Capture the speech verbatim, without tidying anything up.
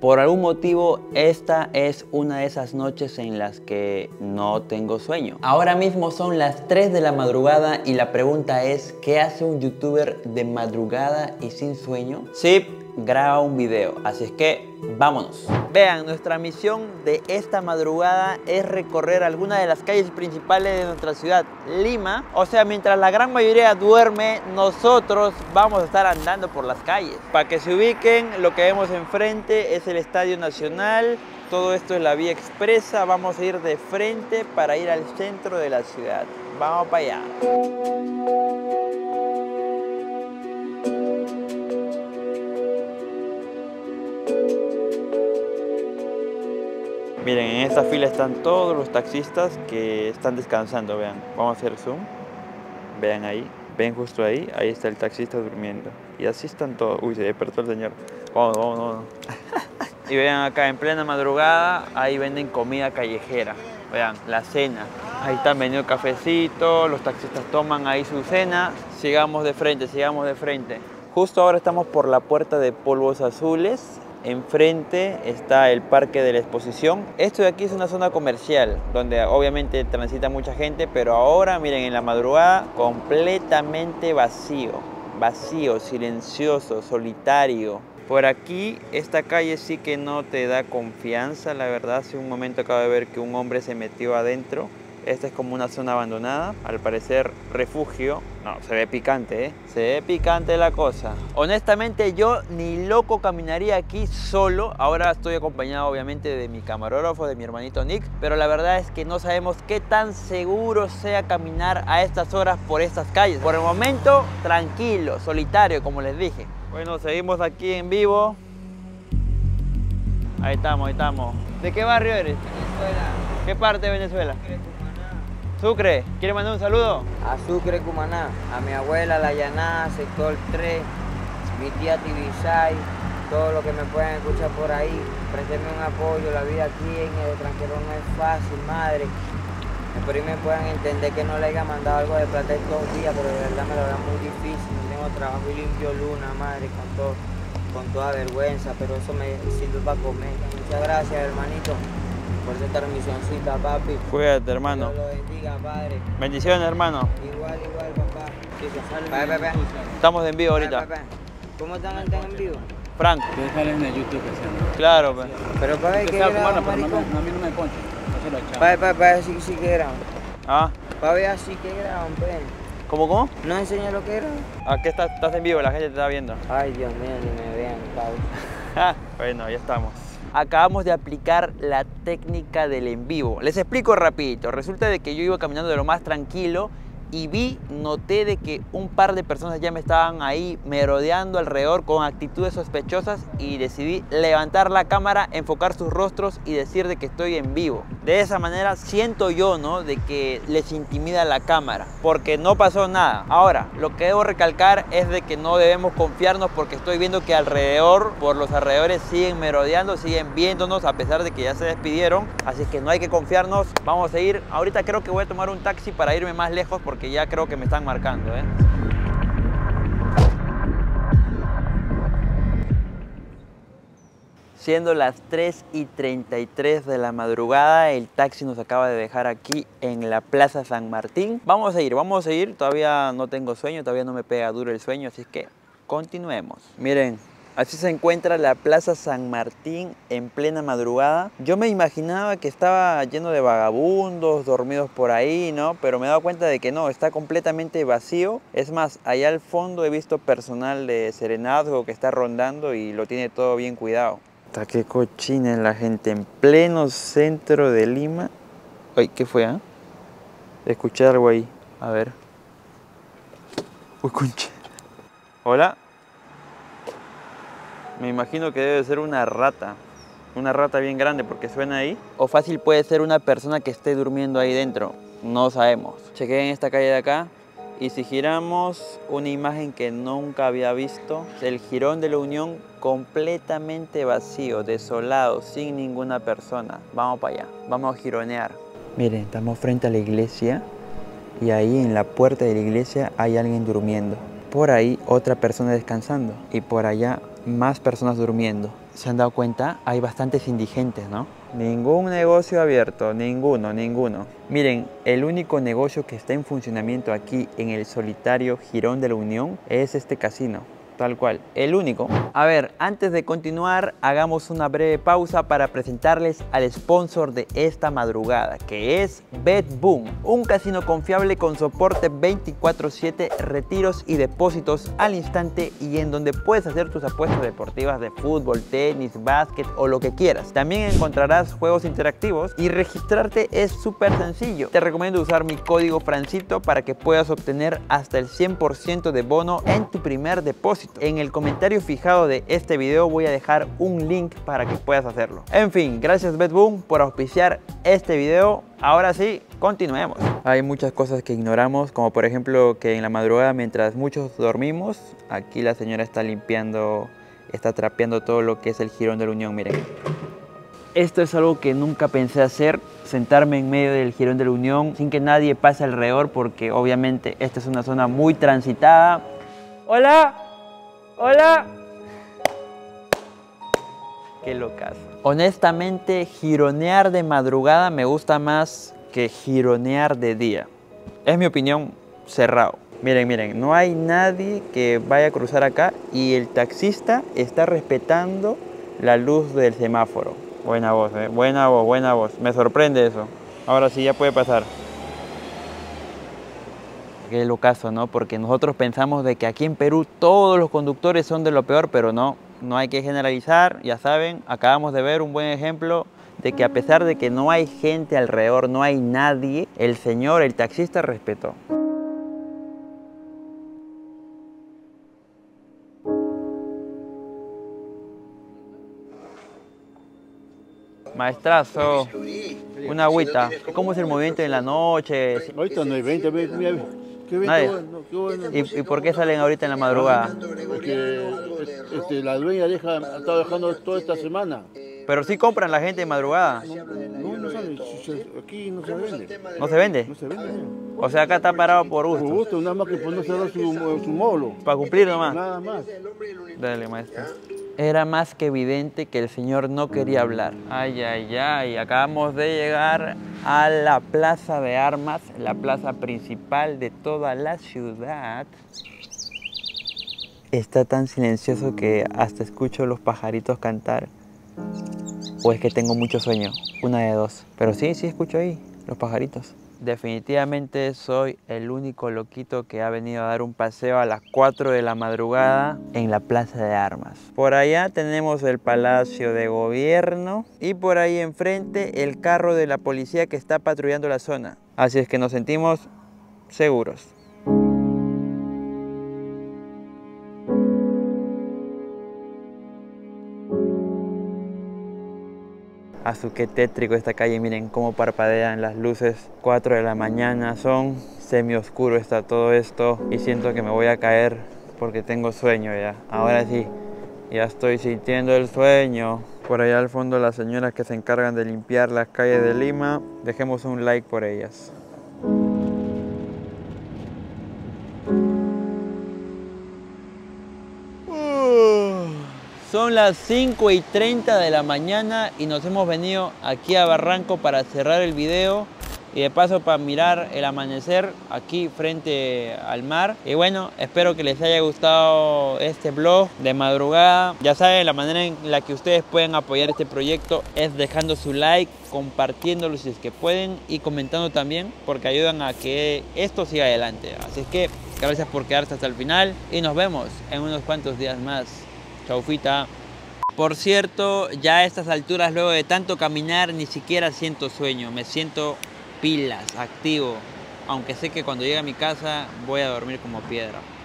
Por algún motivo, esta es una de esas noches en las que no tengo sueño. Ahora mismo son las tres de la madrugada y la pregunta es, ¿qué hace un youtuber de madrugada y sin sueño? Sí, graba un video, así es que vámonos. Vean, nuestra misión de esta madrugada es recorrer algunas de las calles principales de nuestra ciudad, Lima. O sea, mientras la gran mayoría duerme, nosotros vamos a estar andando por las calles. Para que se ubiquen, lo que vemos enfrente es el Estadio Nacional. Todo esto es la vía expresa. Vamos a ir de frente para ir al centro de la ciudad. Vamos para allá. Miren, en esta fila están todos los taxistas que están descansando, vean. Vamos a hacer zoom. Vean ahí, ven justo ahí, ahí está el taxista durmiendo. Y así están todos. Uy, se despertó el señor. Vamos, vamos, vamos. Y vean acá, en plena madrugada, ahí venden comida callejera. Vean, la cena. Ahí están vendiendo cafecito, los taxistas toman ahí su cena. Sigamos de frente, sigamos de frente. Justo ahora estamos por la puerta de Polvos Azules. Enfrente está el Parque de la Exposición. Esto de aquí es una zona comercial donde obviamente transita mucha gente, pero ahora miren, en la madrugada completamente vacío, vacío, silencioso, solitario. Por aquí esta calle sí que no te da confianza, la verdad. Hace un momento acabo de ver que un hombre se metió adentro. Esta es como una zona abandonada, al parecer refugio. No, se ve picante, ¿eh? Se ve picante la cosa. Honestamente yo ni loco caminaría aquí solo. Ahora estoy acompañado obviamente de mi camarógrafo, de mi hermanito Nick. Pero la verdad es que no sabemos qué tan seguro sea caminar a estas horas por estas calles. Por el momento, tranquilo, solitario, como les dije. Bueno, seguimos aquí en vivo. Ahí estamos, ahí estamos. ¿De qué barrio eres? Venezuela. ¿Qué parte de Venezuela? Sucre, ¿quiere mandar un saludo? A Sucre, Cumaná, a mi abuela, La Llaná, sector tres, mi tía Tibisay, todo lo que me puedan escuchar por ahí, présteme un apoyo. La vida aquí en el extranjero no es fácil, madre. Espero que me puedan entender que no le haya mandado algo de plata estos días, pero de verdad me lo da muy difícil. No tengo trabajo y limpio luna, madre, con, todo, con toda vergüenza, pero eso me sirve para comer. Muchas gracias, hermanito, por esta transmisioncita, papi. Cuídate, hermano. Dios lo bendiga, padre. Bendiciones, hermano. Igual, igual, papá. Bye, bye, bye. Estamos en vivo ahorita. Bye, bye, bye. ¿Cómo están, están en vivo? Frank. Ustedes salen de YouTube, ¿sí? Claro, pues. Pero para ver Que qué sea graba, cubano, pero no, maricón. me- a mí no me ponche. No se lo echaba. Para, para, para ver si, si que graban. Ah, Para ver así que graban, pues. ¿cómo, cómo? No enseña lo que graban. Aquí estás, estás en vivo, la gente te está viendo. Ay, Dios mío, ni me vean, papi. Bueno, ya estamos. Acabamos de aplicar la técnica del en vivo. Les explico rapidito. Resulta de que yo iba caminando de lo más tranquilo y vi, noté de que un par de personas ya me estaban ahí merodeando alrededor con actitudes sospechosas y decidí levantar la cámara, enfocar sus rostros y decir de que estoy en vivo. De esa manera siento yo, ¿no?, de que les intimida la cámara, porque no pasó nada. Ahora, lo que debo recalcar es de que no debemos confiarnos porque estoy viendo que alrededor, por los alrededores siguen merodeando, siguen viéndonos a pesar de que ya se despidieron, así que no hay que confiarnos. Vamos a ir, ahorita creo que voy a tomar un taxi para irme más lejos porque que ya creo que me están marcando, ¿eh? Siendo las tres y treinta y tres de la madrugada, el taxi nos acaba de dejar aquí en la Plaza San Martín. Vamos a ir, vamos a ir. Todavía no tengo sueño, todavía no me pega duro el sueño, así que continuemos. Miren, así se encuentra la Plaza San Martín en plena madrugada. Yo me imaginaba que estaba lleno de vagabundos, dormidos por ahí, ¿no? Pero me he dado cuenta de que no, está completamente vacío. Es más, allá al fondo he visto personal de serenazgo que está rondando y lo tiene todo bien cuidado. Hasta qué cochina es la gente en pleno centro de Lima. Ay, ¿qué fue, ah? ¿Eh? Escuché algo ahí. A ver. Uy, concha. Hola. Me imagino que debe ser una rata, una rata bien grande porque suena ahí. O fácil puede ser una persona que esté durmiendo ahí dentro, no sabemos. Chequé en esta calle de acá y si giramos una imagen que nunca había visto, el Jirón de la Unión completamente vacío, desolado, sin ninguna persona. Vamos para allá, vamos a gironear. Miren, estamos frente a la iglesia y ahí en la puerta de la iglesia hay alguien durmiendo. Por ahí otra persona descansando y por allá más personas durmiendo. ¿Se han dado cuenta? Hay bastantes indigentes, ¿no? Ningún negocio abierto, ninguno, ninguno. Miren, el único negocio que está en funcionamiento aquí en el solitario Jirón de la Unión es este casino. Tal cual, el único. A ver, antes de continuar, hagamos una breve pausa para presentarles al sponsor de esta madrugada, que es BetBoom, un casino confiable con soporte veinticuatro siete, retiros y depósitos al instante y en donde puedes hacer tus apuestas deportivas de fútbol, tenis, básquet o lo que quieras. También encontrarás juegos interactivos y registrarte es súper sencillo. Te recomiendo usar mi código Francito para que puedas obtener hasta el cien por ciento de bono en tu primer depósito. En el comentario fijado de este video voy a dejar un link para que puedas hacerlo. En fin, gracias BetBoom por auspiciar este video. Ahora sí, continuemos. Hay muchas cosas que ignoramos, como por ejemplo que en la madrugada mientras muchos dormimos, aquí la señora está limpiando, está trapeando todo lo que es el Jirón de la Unión, miren. Esto es algo que nunca pensé hacer, sentarme en medio del Jirón de la Unión sin que nadie pase alrededor, porque obviamente esta es una zona muy transitada. ¡Hola! ¡Hola! ¡Qué locazo! Honestamente, gironear de madrugada me gusta más que gironear de día. Es mi opinión, cerrado. Miren, miren, no hay nadie que vaya a cruzar acá y el taxista está respetando la luz del semáforo. Buena voz, eh. Buena voz, buena voz. Me sorprende eso. Ahora sí, ya puede pasar. Qué locazo, ¿no? Porque nosotros pensamos de que aquí en Perú todos los conductores son de lo peor, pero no, no hay que generalizar. Ya saben, acabamos de ver un buen ejemplo de que a pesar de que no hay gente alrededor, no hay nadie, el señor, el taxista respetó. Maestrazo, una agüita. ¿Cómo es el movimiento en la noche? Ahorita no hay veinte, mira. Qué Nadie. bueno, qué bueno. ¿Y, ¿Y por qué salen ahorita en la madrugada? Porque este, la dueña deja, ha estado dejando toda esta semana. Pero sí compran la gente de madrugada. No, no sale, aquí no se vende. ¿No se vende? No se vende. O sea, acá está parado por Por gusto. gusto, nada más que por no cerrar su, su módulo. Para cumplir nomás. Nada más. Dale, maestro. Era más que evidente que el señor no quería hablar. Ay, ay, ay. Acabamos de llegar a la Plaza de Armas, la plaza principal de toda la ciudad. Está tan silencioso que hasta escucho los pajaritos cantar. O es que tengo mucho sueño, una de dos. Pero sí, sí escucho ahí los pajaritos. Definitivamente soy el único loquito que ha venido a dar un paseo a las cuatro de la madrugada en la Plaza de Armas. Por allá tenemos el Palacio de Gobierno y por ahí enfrente el carro de la policía que está patrullando la zona. Así es que nos sentimos seguros. A su qué tétrico esta calle, miren cómo parpadean las luces. cuatro de la mañana son, semi oscuro está todo esto y siento que me voy a caer porque tengo sueño ya. Ahora sí, ya estoy sintiendo el sueño. Por allá al fondo las señoras que se encargan de limpiar las calles de Lima, dejemos un like por ellas. Son las cinco y treinta de la mañana y nos hemos venido aquí a Barranco para cerrar el video y de paso para mirar el amanecer aquí frente al mar. Y bueno, espero que les haya gustado este vlog de madrugada. Ya saben, la manera en la que ustedes pueden apoyar este proyecto es dejando su like, compartiéndolo si es que pueden y comentando también porque ayudan a que esto siga adelante. Así es que gracias por quedarse hasta el final y nos vemos en unos cuantos días más. Chaufita. Por cierto, ya a estas alturas, luego de tanto caminar, ni siquiera siento sueño. Me siento pilas, activo. Aunque sé que cuando llegue a mi casa voy a dormir como piedra.